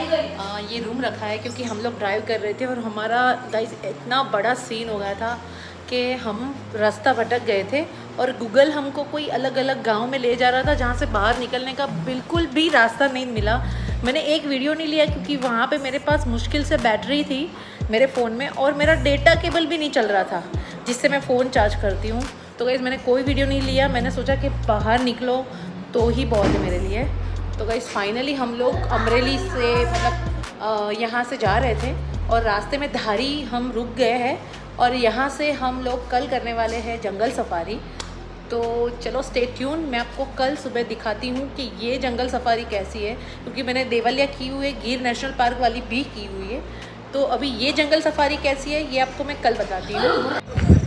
ये रूम रखा है क्योंकि हम लोग ड्राइव कर रहे थे और हमारा गाइस इतना बड़ा सीन हो गया था कि हम रास्ता भटक गए थे और गूगल हमको कोई अलग अलग गांव में ले जा रहा था जहां से बाहर निकलने का बिल्कुल भी रास्ता नहीं मिला। मैंने एक वीडियो नहीं लिया क्योंकि वहाँ पे मेरे पास मुश्किल से बैटरी थी मेरे फ़ोन में और मेरा डेटा केबल भी नहीं चल रहा था जिससे मैं फ़ोन चार्ज करती हूँ। तो गाइस मैंने कोई वीडियो नहीं लिया, मैंने सोचा कि बाहर निकलो तो ही बहुत है मेरे लिए। तो गाइस फाइनली हम लोग अमरेली से मतलब यहाँ से जा रहे थे और रास्ते में धारी हम रुक गए हैं और यहाँ से हम लोग कल करने वाले हैं जंगल सफारी। तो चलो स्टे ट्यून, मैं आपको कल सुबह दिखाती हूँ कि ये जंगल सफारी कैसी है क्योंकि मैंने देवलिया की हुई है, गिर नेशनल पार्क वाली भी की हुई है। तो अभी ये जंगल सफारी कैसी है ये आपको मैं कल बताती हूँ।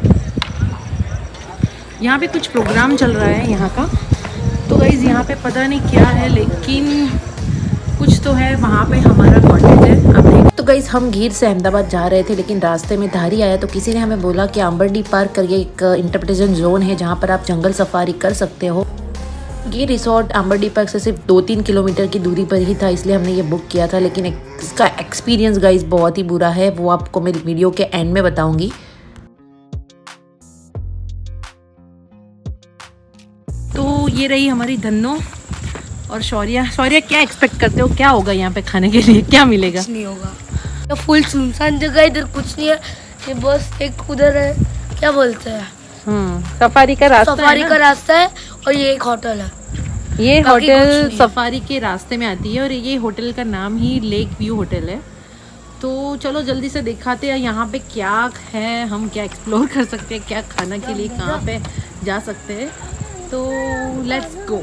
यहाँ पे कुछ प्रोग्राम चल रहा है यहाँ का, तो गाइस यहाँ पे पता नहीं क्या है लेकिन कुछ तो है, वहाँ पे हमारा कॉन्टेक्ट है आप देख। तो गाइस हम गिर से अहमदाबाद जा रहे थे लेकिन रास्ते में धारी आया तो किसी ने हमें बोला कि अंबरडी पार्क करके एक इंटरप्रिटेशन जोन है जहाँ पर आप जंगल सफारी कर सकते हो। ये रिसोर्ट अंबरडी पार्क से सिर्फ 2-3 किलोमीटर की दूरी पर ही था, इसलिए हमने ये बुक किया था। लेकिन इसका एक्सपीरियंस गाइस बहुत ही बुरा है, वो आपको मेरी वीडियो के एंड में बताऊंगी। तो ये रही हमारी धन्नो और शौर्या। शौर्या क्या एक्सपेक्ट करते हो, क्या होगा यहाँ पे खाने के लिए, क्या मिलेगा? कुछ नहीं होगा, तो फुल सुनसान जगह, इधर कुछ नहीं है, ये बस एक उधर है क्या बोलते हैं सफारी का रास्ता है और ये एक होटल है। ये होटल सफारी के रास्ते में आती है और ये होटल का नाम ही लेक व्यू होटल है। तो चलो जल्दी से दिखाते हैं यहाँ पे क्या है, हम क्या एक्सप्लोर कर सकते हैं, क्या खाना के लिए कहाँ पे जा सकते हैं। तो लेट्स गो।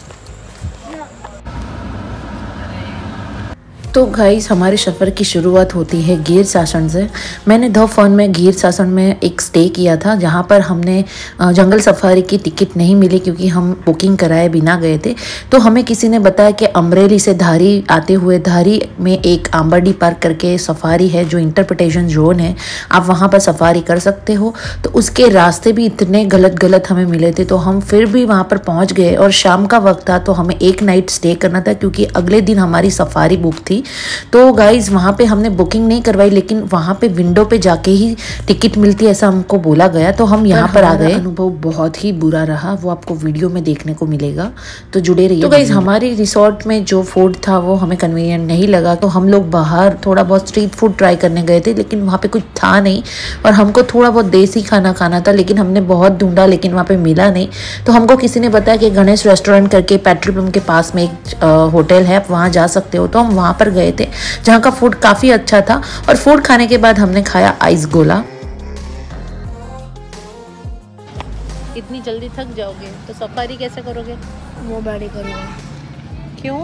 तो गाइस हमारे सफ़र की शुरुआत होती है गिर शासन से। मैंने द फन में गिर शासन में एक स्टे किया था जहाँ पर हमने जंगल सफारी की टिकट नहीं मिली क्योंकि हम बुकिंग कराए बिना गए थे। तो हमें किसी ने बताया कि अमरेली से धारी आते हुए धारी में एक अंबरडी पार्क करके सफारी है जो इंटरप्रिटेशन जोन है, आप वहाँ पर सफारी कर सकते हो। तो उसके रास्ते भी इतने गलत हमें मिले थे तो हम फिर भी वहाँ पर पहुँच गए और शाम का वक्त था तो हमें एक नाइट स्टे करना था क्योंकि अगले दिन हमारी सफारी बुक थी। तो गाइज वहाँ पे हमने बुकिंग नहीं करवाई लेकिन वहाँ पे विंडो पे जाके ही टिकट मिलती है ऐसा हमको बोला गया। तो हम यहाँ पर आ गए। अनुभव बहुत ही बुरा रहा, वो आपको वीडियो में देखने को मिलेगा, तो जुड़े रहिए। तो गाइज हमारी रिसोर्ट में जो फूड था वो हमें कन्वीनियंट नहीं लगा तो हम लोग बाहर थोड़ा बहुत स्ट्रीट फूड ट्राई करने गए थे लेकिन वहाँ पे कुछ था नहीं और हमको थोड़ा बहुत देसी खाना खाना था लेकिन हमने बहुत ढूंढा लेकिन वहाँ पे मिला नहीं। तो हमको किसी ने बताया कि गणेश रेस्टोरेंट करके पेट्रोल पंप के पास में एक होटल है, आप वहाँ जा सकते हो। तो हम वहाँ पर गए थे जहाँ का फूड काफी अच्छा था और फूड खाने के बाद हमने खाया आइस गोला। इतनी जल्दी थक जाओगे तो सफारी कैसे करोगे? वो मैं नहीं करूँगा। क्यों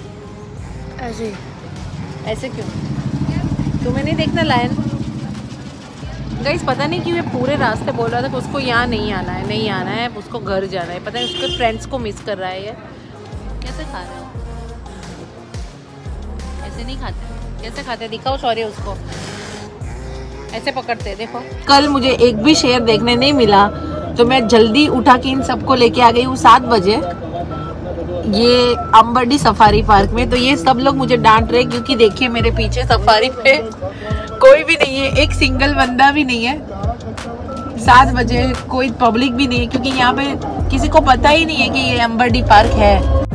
ऐसे क्यों? तुम्हें नहीं देखना लायन? गाइस पता नहीं क्यों ये पूरे रास्ते बोल रहा था कि उसको यहाँ नहीं आना है, उसको घर जाना है। पता है उसके फ्रेंड्स को मिस कर रहा है। ये कैसे खा रहे हो? ऐसे नहीं खाते। कैसे खाते दिखाओ शौर्य उसको। ऐसे पकड़ते देखो। कल मुझे एक भी शेर देखने नहीं मिला तो मैं जल्दी उठा के इन सबको लेके आ गई हूँ 7 बजे ये अंबरडी सफारी पार्क में। तो ये सब लोग मुझे डांट रहे क्योंकि देखिए मेरे पीछे सफारी पे कोई भी नहीं है, एक सिंगल बंदा भी नहीं है। 7 बजे कोई पब्लिक भी नहीं है क्योंकि यहाँ पे किसी को पता ही नहीं है कि ये अंबरडी पार्क है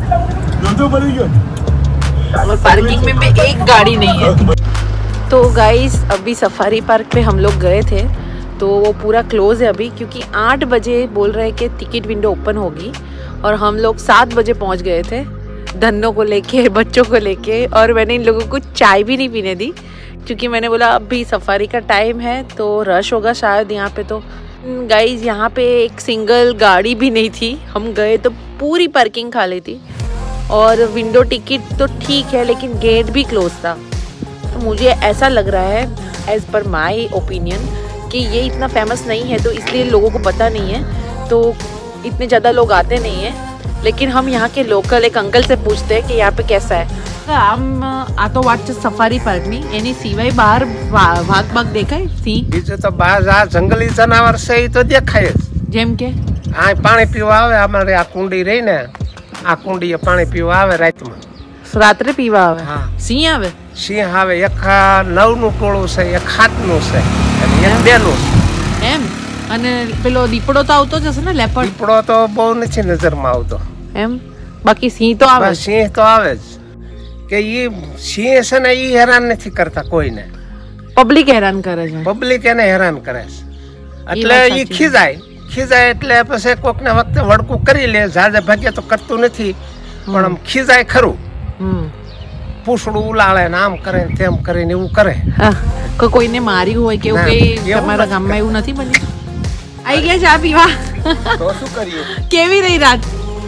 और पार्किंग में भी एक गाड़ी नहीं है। तो गाइस अभी सफारी पार्क पे हम लोग गए थे तो वो पूरा क्लोज है अभी क्योंकि 8 बजे बोल रहे हैं कि टिकट विंडो ओपन होगी और हम लोग 7 बजे पहुंच गए थे धन्नो को लेके, बच्चों को लेके। और मैंने इन लोगों को चाय भी नहीं पीने दी क्योंकि मैंने बोला अभी सफारी का टाइम है तो रश होगा शायद यहाँ पे। तो गाइस यहाँ पे एक सिंगल गाड़ी भी नहीं थी, हम गए तो पूरी पार्किंग खाली थी और विंडो टिकट तो ठीक है लेकिन गेट भी क्लोज था। तो मुझे ऐसा लग रहा है एज पर माई ओपिनियन कि ये इतना फेमस नहीं है तो इसलिए लोगों को पता नहीं है तो इतने ज़्यादा लोग आते नहीं हैं। लेकिन हम यहाँ के लोकल एक अंकल से पूछते हैं कि यहाँ पे कैसा है। આમ આ તો વાત છે સફારી પાર્કની, એની સિવાય બહાર વાઘ બાઘ દેખાય સિંહ? બીજું તો બહાર આ જંગલી જનાવર છે એ તો દેખાય જ. જેમ કે આ પાણી પીવા આવે અમારે આ કુંડી રહી ને, આ કુંડીએ પાણી પીવા આવે રાતમાં રાત્રે પીવા આવે? હા. સિંહ આવે? સિંહ આવે. એક 9નું ટોળું છે, એક 7નું છે અને એક 2નું છે. એમ? અને પેલો દીપડો તો આવતો જ હશે ને, લેપર્ડ? દીપડો તો બહુ નથી નજરમાં આવતો. એમ? બાકી સિંહ તો આવે? સિંહ તો આવે જ. કે ઈ સિંહ છે ને ઈ હેરાન નથી કરતા કોઈને. પબ્લિક હેરાન કરે છે. પબ્લિક એને હેરાન કરે છે એટલે ઈ ખીજાય એટલે પછી કોકને વખતે વડકું કરી લે. જાજે ભાગ્ય તો કરતું નથી પણ આમ ખીજાય ખરું. પૂછડું ઉલાળે ને આમ કરે ને તેમ કરે ને એવું કરે. કોઈને માર્યું હોય કે એવું કઈ તમારા ગામમાં એવું નથી બન્યું? આઈ ગયા ચા પીવા? તો શું કર્યું? કેવી રહી રાત?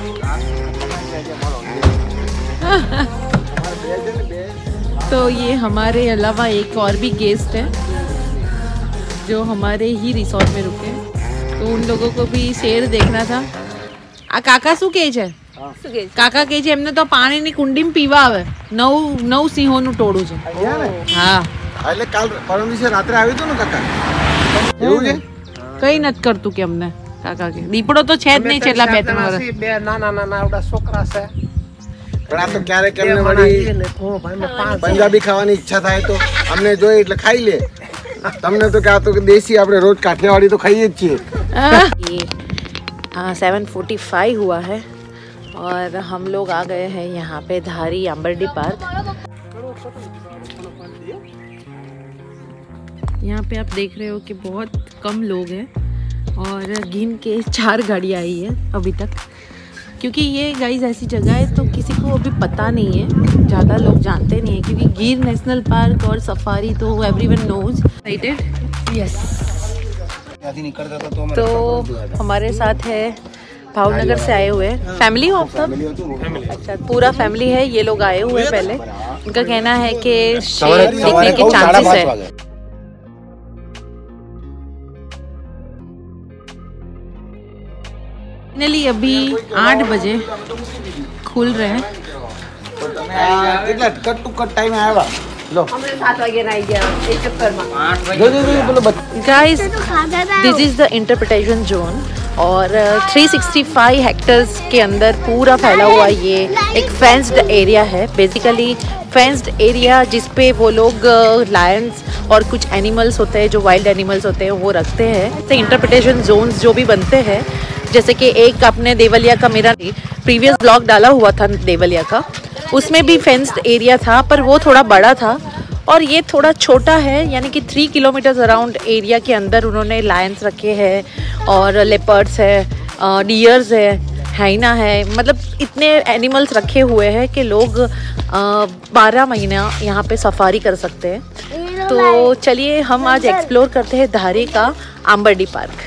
तो ये हमारे अलावा एक और भी गेस्ट है जो हमारे ही रिसोर्ट में रुके, तो उन लोगों को भी शेर देखना था. आ काका શું કહે છે? કાકા કહે છે એમને તો પાણીની કુંડીમાં પીવા આવે. 9 સિંહોનું ટોળું છે. હા, એટલે કાલ પરમ દિવસે રાત્રે આવ્યું હતું ને કાકા? એવું છે? કઈ નથી કરતું કે અમને કાકા કે. દીપડો તો છે જ નહીં છેલ્લા 2-3 વર્ષ. બે નાના આવડા છોકરા છે. પણ આ તો ક્યારેક એમને વળી પંજાબી ખાવાની ઈચ્છા થાય તો અમને જોઈએ એટલે ખાઈ લે. તમને તો ક્યાં તો દેશી આપણે રોજ કાઠિયાવાડી તો ખાઈએ જ છીએ. 7:45 हुआ है और हम लोग आ गए हैं यहाँ पे धारी आंबरडी पार्क. यहाँ पे आप देख रहे हो कि बहुत कम लोग हैं और गिन के 4 गाड़ियाँ आई है अभी तक, क्योंकि ये गाइस ऐसी जगह है तो किसी को अभी पता नहीं है, ज़्यादा लोग जानते नहीं है, क्योंकि गिर नेशनल पार्क और सफारी तो एवरीवन नोज. एक्साइटेड? यस. तो हमारे साथ है भावनगर से आए हुए फैमिली हो आप सब? अच्छा, पूरा फैमिली है. ये लोग आए हुए पहले. उनका कहना है कि शेर दिखने के चांसेस है. फाइनली अभी 8 बजे खुल रहे हैं. કેટલા કટ ટુ કટ ટાઈમે આવ્યા? લો हमने 7 वागे ना गया एक चक्कर में. જો બોલો guys, this is the interpretation zone और 365 हेक्टर्स के अंदर पूरा फैला हुआ ये एक फेंस्ड एरिया है. बेसिकली फेंस्ड एरिया जिस पे वो लोग लायंस और कुछ एनिमल्स होते हैं जो वाइल्ड एनिमल्स होते हैं वो रखते हैं. तो इंटरप्रिटेशन जोन्स जो भी बनते हैं, जैसे कि एक अपने देवलिया का, मेरा प्रीवियस ब्लॉग डाला हुआ था देवलिया का, उसमें भी फेंस्ड एरिया था पर वो थोड़ा बड़ा था और ये थोड़ा छोटा है. यानी कि 3 किलोमीटर अराउंड एरिया के अंदर उन्होंने लायंस रखे हैं और लेपर्ड्स है, डियर्स है, हाइना है. मतलब इतने एनिमल्स रखे हुए हैं कि लोग 12 महीना यहाँ पे सफारी कर सकते हैं. तो चलिए हम आज एक्सप्लोर करते हैं धारी का आंबरडी पार्क.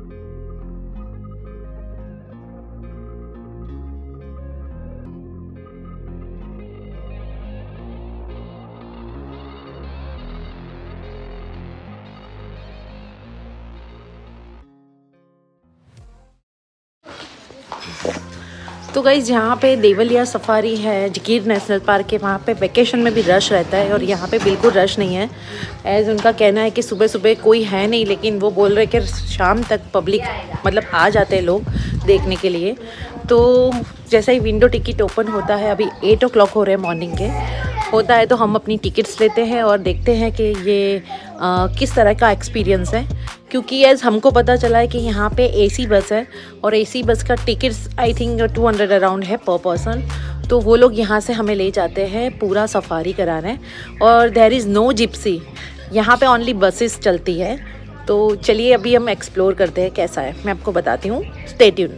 तो गाइस, यहाँ पे देवलिया सफारी है, गिर नेशनल पार्क है, वहाँ पे वेकेशन में भी रश रहता है और यहाँ पे बिल्कुल रश नहीं है. एज उनका कहना है कि सुबह सुबह कोई है नहीं, लेकिन वो बोल रहे कि शाम तक पब्लिक मतलब आ जाते हैं लोग देखने के लिए. तो जैसा ही विंडो टिकट ओपन होता है, अभी 8 o'clock हो रहे हैं मॉर्निंग के, होता है तो हम अपनी टिकट्स लेते हैं और देखते हैं कि ये किस तरह का एक्सपीरियंस है. क्योंकि एज हमको पता चला है कि यहाँ पे एसी बस है और एसी बस का टिकट्स आई थिंक 200 अराउंड है पर पर्सन. तो वो लोग यहाँ से हमें ले जाते हैं पूरा सफारी कराने और देयर इज़ नो जिप्सी. यहाँ पे ओनली बसेस चलती है. तो चलिए अभी हम एक्सप्लोर करते हैं कैसा है, मैं आपको बताती हूँ. Stay tune.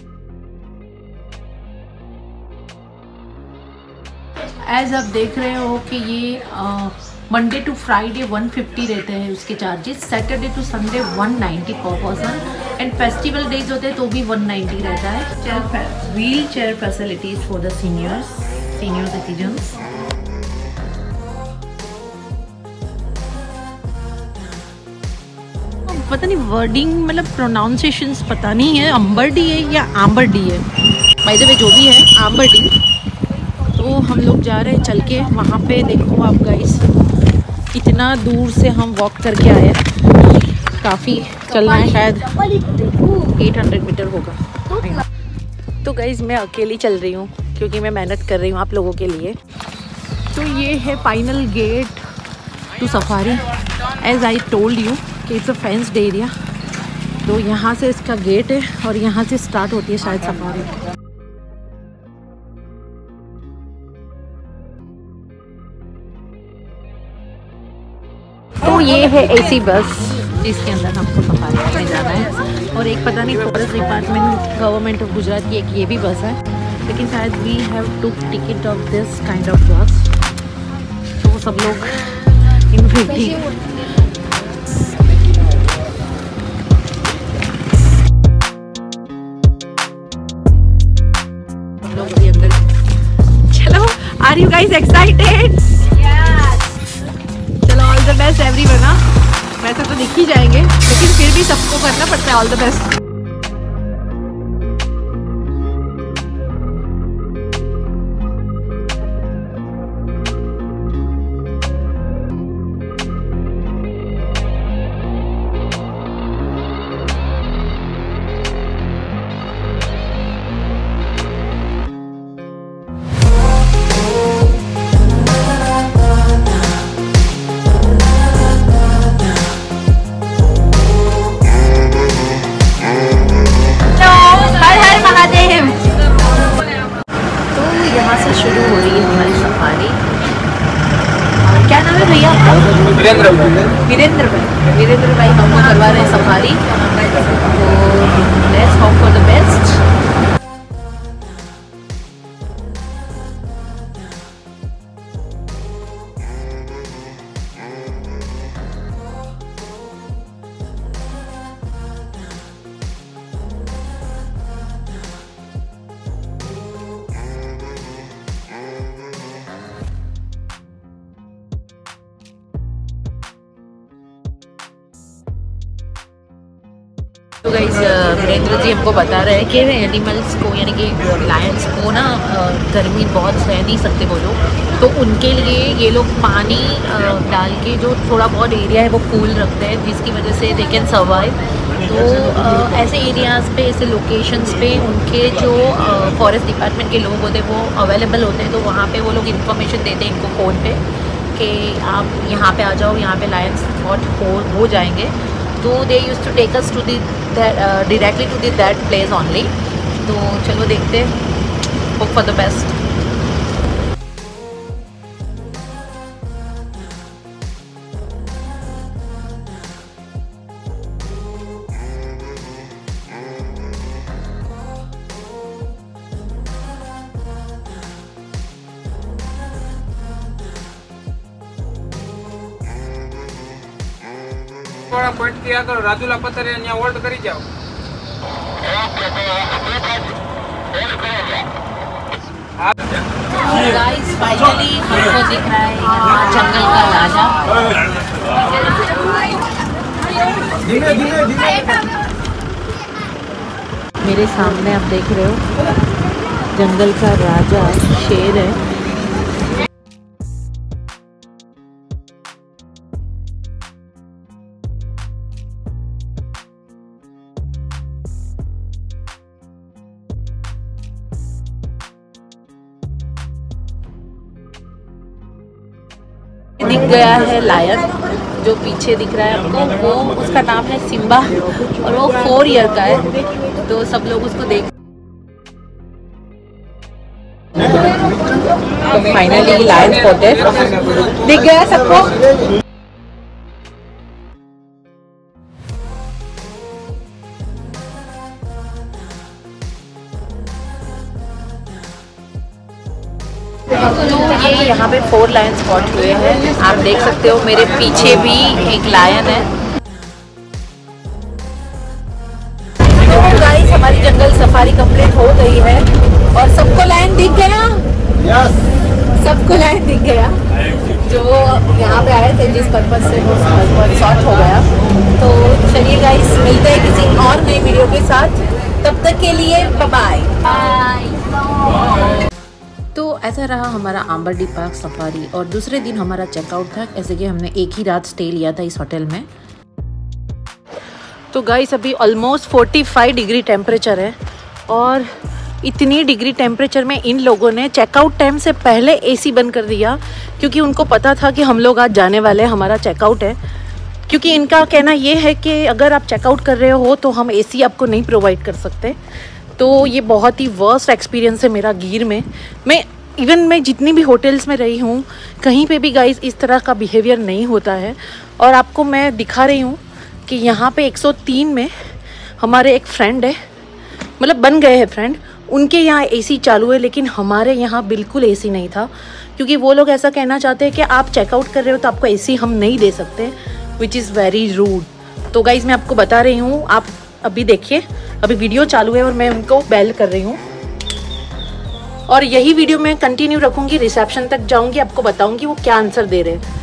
एज आप देख रहे हो कि ये मंडे टू फ्राइडे 150 रहते हैं उसके चार्जेस, सैटरडे टू संडे 190 पर पर्सन, एंड फेस्टिवल डेज होते हैं तो भी 190 रहता है. Wheelchair facilities for the senior citizens. पता नहीं वर्डिंग मतलब प्रोनाउंसिएशंस पता नहीं है, अंबरडी है या आंबरडी है, बाय द वे जो भी है आंबरडी. तो हम लोग जा रहे हैं चल के वहाँ पे. देखो आप गाइस, इतना दूर से हम वॉक करके आए, काफ़ी चलना है, शायद 800 मीटर होगा. तो गाइस मैं अकेली चल रही हूँ क्योंकि मैं मेहनत कर रही हूँ आप लोगों के लिए। तो ये है final gate to safari. As I told you कि इट्स अ फेंस्ड एरिया। तो यहाँ से इसका गेट है और यहाँ से स्टार्ट होती है शायद सफारी। तो ये है एसी बस जिसके अंदर हमको सफारी में जाना है। और एक पता नहीं forest department government of Gujarat की एक ये भी बस है, लेकिन शायद we have to ticket of this kind of bus. तो सब लोग इन वेटिंग। चलो, आर यू गाइस एक्साइटेड? चलो, ऑल द बेस्ट एवरीवन। वैसे तो दिख ही जाएंगे, लेकिन फिर भी सबको करना पड़ता है ऑल द बेस्ट। वीरेंद्र भाई हमको करवा रहे हैं सफारी। तो let's hope for the best. तो गाइस वीरेंद्र जी हमको बता रहे हैं कि एनिमल्स को यानी कि लायंस को ना गर्मी बहुत सह नहीं सकते वो लोग, तो उनके लिए ये लोग पानी डाल के जो थोड़ा बहुत एरिया है वो कूल रखते हैं, जिसकी वजह से दे कैन सर्वाइव। तो ऐसे एरियाज़ पे, ऐसे लोकेशंस पे उनके जो फॉरेस्ट डिपार्टमेंट के लोग होते हैं वो अवेलेबल होते हैं। तो वहाँ पे वो लोग इन्फॉर्मेशन देते हैं इनको फ़ोन पे कि आप यहाँ पे आ जाओ, यहाँ पे लायंस स्पॉट हो जाएंगे। तो they use to take us to directly to that place only. तो चलो देखते हैं, होप फॉर द बेस्ट। थोड़ा पॉइंट किया करो, राजूला पत्थर यहाँ होल्ड करी जाओ। गाइस फाइनली हमको दिख रहा है यहाँ जंगल का राजा। मेरे सामने आप देख रहे हो जंगल का राजा शेर है। दिख गया है लायन जो पीछे दिख रहा है आपको, वो उसका नाम है सिम्बा और वो 4 ईयर का है। तो सब लोग उसको देख। तो फाइनली लायन स्पॉटेड, दिख गया सबको। तो ये यहाँ पे 4 लायन स्पॉट हुए हैं, आप देख सकते हो। मेरे पीछे भी एक लायन है। तो गाइस हमारी जंगल सफारी कंप्लीट हो गई है और सबको लायन दिख गया। सबको लायन दिख गया जो यहाँ पे आए थे, जिस पर्पज से वो शॉट हो गया। तो चलिए गाइस मिलते हैं किसी और नई वीडियो के साथ, तब तक के लिए बाय बाय। तो ऐसा रहा हमारा आंबरडी पार्क सफारी और दूसरे दिन हमारा चेकआउट था। ऐसे कि हमने एक ही रात स्टे लिया था इस होटल में। तो गाइस अभी ऑलमोस्ट 45 डिग्री टेम्परेचर है और इतनी डिग्री टेम्परेचर में इन लोगों ने चेकआउट टाइम से पहले एसी बंद कर दिया, क्योंकि उनको पता था कि हम लोग आज जाने वाले हैं, हमारा चेकआउट है। क्योंकि इनका कहना ये है कि अगर आप चेकआउट कर रहे हो तो हम एसी आपको नहीं प्रोवाइड कर सकते। तो ये बहुत ही वर्स्ट एक्सपीरियंस है मेरा गिर में। मैं जितनी भी होटल्स में रही हूँ, कहीं पे भी गाइस इस तरह का बिहेवियर नहीं होता है। और आपको मैं दिखा रही हूँ कि यहाँ पे 103 में हमारे एक फ्रेंड है, मतलब बन गए हैं फ्रेंड, उनके यहाँ एसी चालू है, लेकिन हमारे यहाँ बिल्कुल एसी नहीं था। क्योंकि वो लोग ऐसा कहना चाहते हैं कि आप चेकआउट कर रहे हो तो आपको एसी हम नहीं दे सकते, विच इज़ वेरी रूड। तो गाइज मैं आपको बता रही हूँ, आप अभी देखिए, अभी वीडियो चालू है और मैं उनको बेल कर रही हूँ। और यही वीडियो मैं कंटिन्यू रखूँगी, रिसेप्शन तक जाऊँगी, आपको बताऊँगी वो क्या आंसर दे रहे हैं।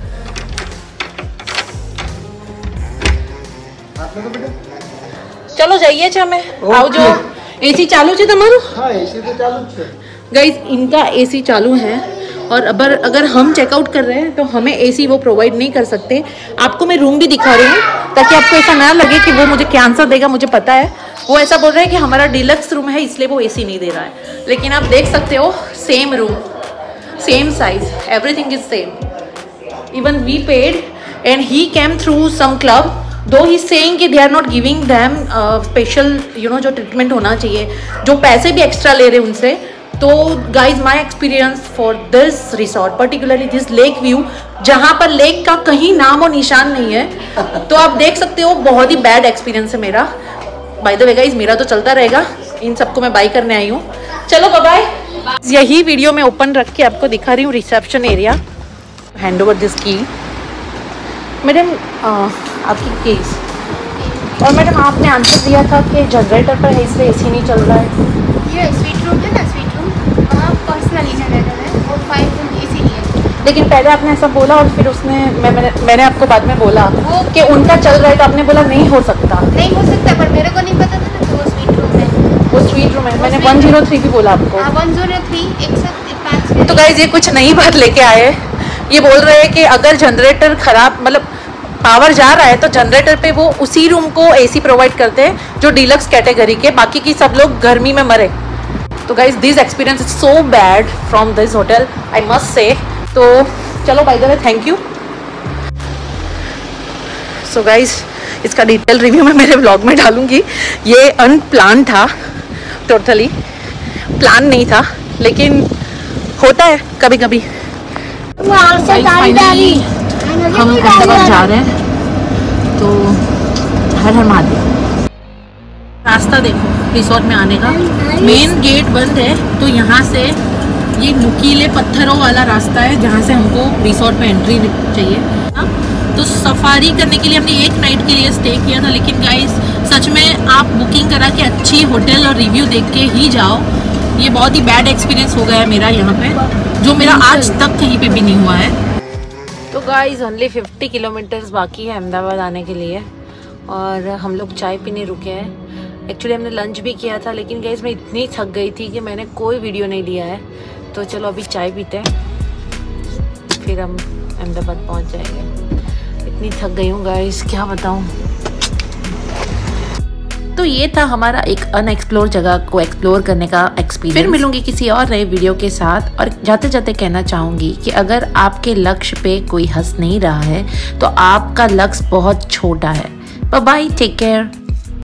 चलो जाइए चा मैं आओ जो एसी चालू है तुम्हारो। हाँ एसी तो चालू है गाइज, इनका एसी चालू है और अगर हम चेकआउट कर रहे हैं तो हमें एसी वो प्रोवाइड नहीं कर सकते। आपको मैं रूम भी दिखा रही हूँ ताकि आपको ऐसा ना लगे कि वो मुझे क्या आंसर देगा, मुझे पता है। वो ऐसा बोल रहे हैं कि हमारा डिलक्स रूम है इसलिए वो एसी नहीं दे रहा है, लेकिन आप देख सकते हो same room, same size, everything is same. Even we paid and he came through some club, though he saying कि they are not giving them special जो ट्रीटमेंट होना चाहिए, जो पैसे भी एक्स्ट्रा ले रहे हैं उनसे। तो guys my experience for this resort, particularly this lake view, जहाँ पर लेक का कहीं नाम और निशान नहीं है, तो आप देख सकते हो बहुत ही बैड एक्सपीरियंस है मेरा। बाय द वे गाइज मेरा तो चलता रहेगा, इन सबको मैं बाय करने आई हूँ। चलो बाय। यही वीडियो मैं ओपन रख के आपको दिखा रही हूँ reception area. Hand over this key madam, आपकी केस। और मैडम आपने आंसर दिया था कि जनरेटर पर है इसलिए एसी नहीं चल रहा है। ये स्वीट रूम है ना, स्वीट रूम वहाँ पर्सनली जनरेटर है और 5 रूम एसी नहीं है। लेकिन पहले आपने ऐसा बोला और फिर उसने मैंने आपको बाद में बोला कि उनका चल रहा है, तो आपने बोला नहीं हो सकता। नहीं हो सकता, पर मेरे को नहीं पता था ना कि वो स्वीट रूम है। वो स्वीट रूम है, मैंने 103 भी बोला आपको। हाँ 103 105। तो गाइज ये कुछ नई बात लेके आए। ये बोल रहे हैं कि अगर जनरेटर खराब, मतलब पावर जा रहा है, तो जनरेटर पे वो उसी रूम को एसी प्रोवाइड करते हैं जो डीलक्स कैटेगरी के, बाकी की सब लोग गर्मी में मरे। तो guys this experience is so bad from this hotel, I must say. तो चलो by the way thank you. So guys इसका डिटेल रिव्यू मैं मेरे व्लॉग में डालूंगी। ये अनप्लान था, टोटली प्लान नहीं था, लेकिन होता है कभी कभी। हम अहमदाबाद जा रहे हैं, तो हर हर महादेव। रास्ता देखो रिसोर्ट में आने का, मेन गेट बंद है, तो यहाँ से ये नुकीले पत्थरों वाला रास्ता है जहाँ से हमको रिसोर्ट में एंट्री चाहिए। तो सफारी करने के लिए हमने एक नाइट के लिए स्टे किया था, लेकिन गाइस सच में आप बुकिंग करा के अच्छी होटल और रिव्यू देख के ही जाओ। ये बहुत ही बैड एक्सपीरियंस हो गया है मेरा यहाँ पे, जो मेरा आज तक कहीं पे भी नहीं हुआ है। तो गाइस ओनली 50 किलोमीटर्स बाकी है अहमदाबाद आने के लिए, और हम लोग चाय पीने रुके हैं। एक्चुअली हमने लंच भी किया था, लेकिन गाइस मैं इतनी थक गई थी कि मैंने कोई वीडियो नहीं लिया है। तो चलो अभी चाय पीते हैं, फिर हम अहमदाबाद पहुंच जाएंगे। इतनी थक गई हूँ गाइस, क्या बताऊँ। तो ये था हमारा एक अनएक्सप्लोर जगह को एक्सप्लोर करने का एक्सपीरियंस। फिर मिलूंगी किसी और नए वीडियो के साथ, और जाते जाते कहना चाहूँगी कि अगर आपके लक्ष्य पे कोई हंस नहीं रहा है तो आपका लक्ष्य बहुत छोटा है। Bye bye, take care.